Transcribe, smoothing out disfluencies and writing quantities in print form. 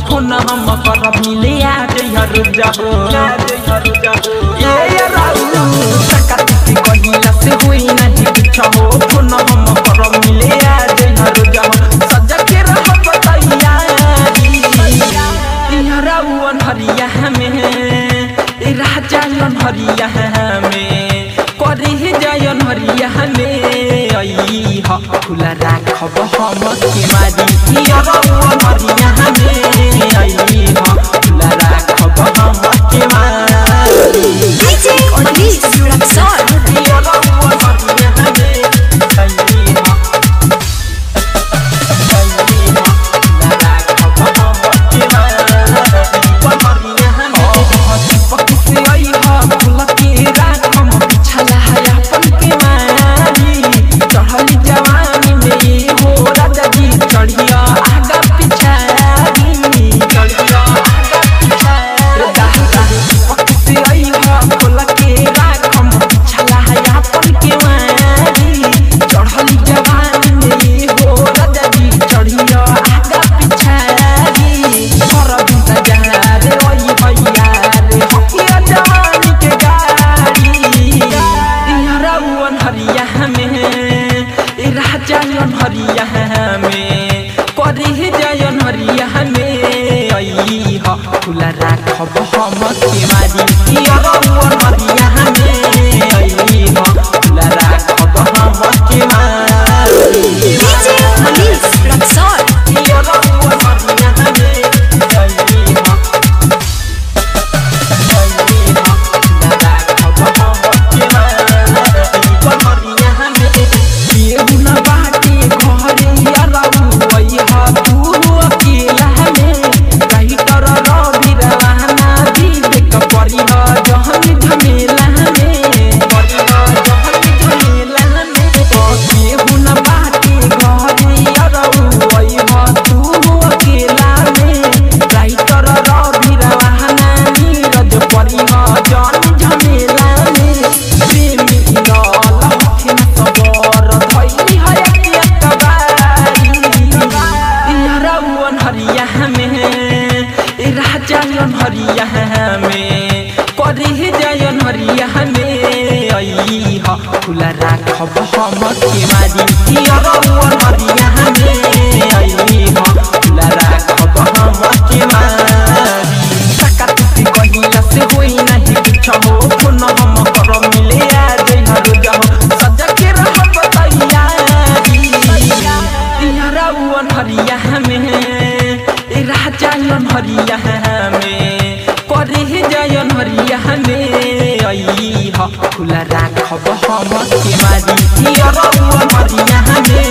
phone हम पर मिले आ जइहर जाहो ए राऊ सकत की कहिला से होई नहीं कुछ हो फोन हम पर मिले आ जइहर जाहो सजा के रह बताइया ए राऊ अनहरिया हमें ए राजा अनहरिया हमें करे जाय अनहरिया हमें आई ह खुला राखब हम के मारी ए राऊ अनहरिया हमें आई ह खुला राखब हम के मारी DJ Olis Rexon ए राऊ अनहरिया हमें आई ह खुला राखब हम के मारी अनहरिया हमें पक्की से आई ह खुला के राखब पिछला है अपन के मारी चढ़ली जवानी में हो राजा जी चढ़िया आगा पिछारी चढ़िया आगा पिछारी पक्की से आई ह खुला के राखब पिछला है अपन के मारी चढ़ली जवानी में हो राजा जी चढ़िया आगा पिछारी हर बिता जा रे ओई भैया रे हकिया जवानी के गाड़ी राऊ अनहरिया हमें ए राजा अनहरिया हमें करे जाय अनहरिया हमें आई ह खुला राखब हम के मारी ए राऊ अनहरिया हमें आई ह खुला राखब हम के मारी DJ Olis Rexon ए राऊ अनहरिया हमें आई ह अनहरिया हमें करे जाय अनहरिया हमें आई ह खुला राखब हम के मारी ए राऊ अनहरिया हमें आई ह खुला राखब हम के मारी सकत की कहिला से होई नहीं कुछ हो फोन हम पर मिले आ जइहर जाहो सजा के रह बताइया ए राऊ अनहरिया हमें ए राजा अनहरिया हमें करे जाय अनहरिया हमें आई ह खुला राखब हम के मारी ए राऊ अनहरिया हमें